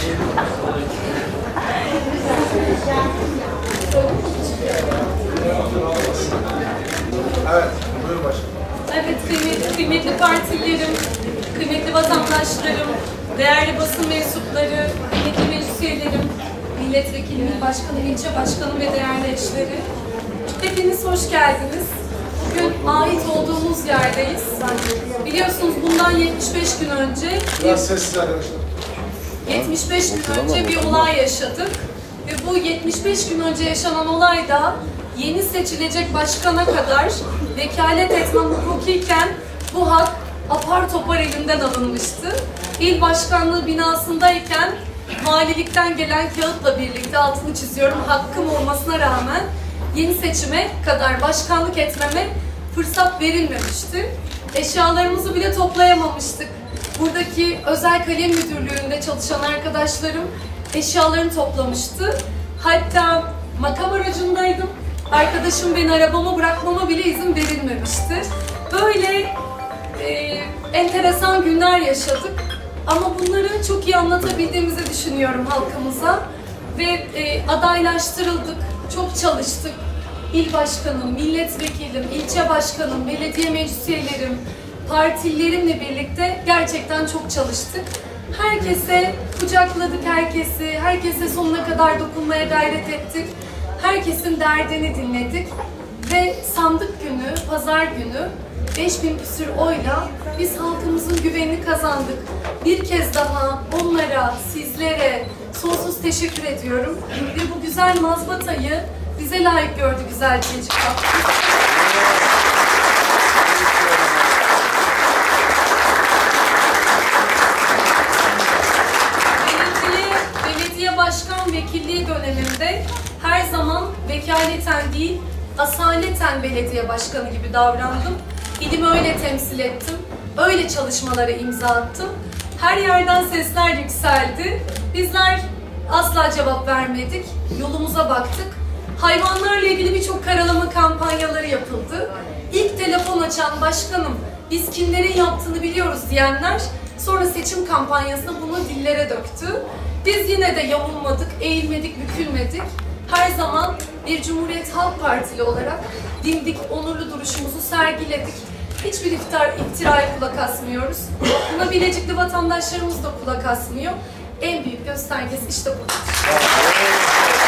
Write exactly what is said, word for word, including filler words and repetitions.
Evet, buyurun başkanım. Evet, kıymetli, kıymetli partilerim, kıymetli vatandaşlarım, değerli basın mensupları, kıymetli meclis üyelerim, milletvekili, il başkanı, ilçe başkanı ve değerli eşleri. Hepiniz hoş geldiniz. Bugün ait olduğumuz yerdeyiz. Biliyorsunuz bundan yetmiş beş gün önce... Biraz sessiz arkadaşlar. yetmiş beş gün önce bir olay yaşadık. Ve bu yetmiş beş gün önce yaşanan olayda yeni seçilecek başkana kadar vekalet etmem hukukiyken bu hak apar topar elimden alınmıştı. İl başkanlığı binasındayken valilikten gelen kağıtla birlikte altını çiziyorum, hakkım olmasına rağmen yeni seçime kadar başkanlık etmeme fırsat verilmemişti. Eşyalarımızı bile toplayamamıştık. Buradaki özel kalem müdürlüğünde çalışan arkadaşlarım eşyalarını toplamıştı. Hatta makam aracındaydım. Arkadaşım beni arabama bırakmama bile izin verilmemişti. Böyle e, enteresan günler yaşadık. Ama bunları çok iyi anlatabildiğimizi düşünüyorum halkımıza. Ve e, adaylaştırıldık, çok çalıştık. İl başkanım, milletvekilim, ilçe başkanım, belediye meclis üyelerim, partilerimle birlikte gerçekten çok çalıştık. Herkese kucakladık herkesi, herkese sonuna kadar dokunmaya gayret ettik. Herkesin derdini dinledik ve sandık günü, pazar günü beş bin küsür oyla biz halkımızın güvenini kazandık. Bir kez daha onlara, sizlere sonsuz teşekkür ediyorum ve bu güzel mazbatayı bize layık gördü güzel Gelecek Vakfı. Başkan vekilliği döneminde her zaman vekaleten değil, asaleten belediye başkanı gibi davrandım. İlimi öyle temsil ettim, öyle çalışmalara imza attım. Her yerden sesler yükseldi. Bizler asla cevap vermedik, yolumuza baktık. Hayvanlarla ilgili birçok karalama kampanyaları yapıldı. İlk telefon açan başkanım, biz kimlerin yaptığını biliyoruz diyenler sonra seçim kampanyasında bunu dillere döktü. Biz yine de yamulmadık, eğilmedik, bükülmedik. Her zaman bir Cumhuriyet Halk Partili olarak dimdik, onurlu duruşumuzu sergiledik. Hiçbir iftira, iftiraya kulak asmıyoruz. Buna Bilecikli vatandaşlarımız da kulak asmıyor. En büyük göstergesi işte bu.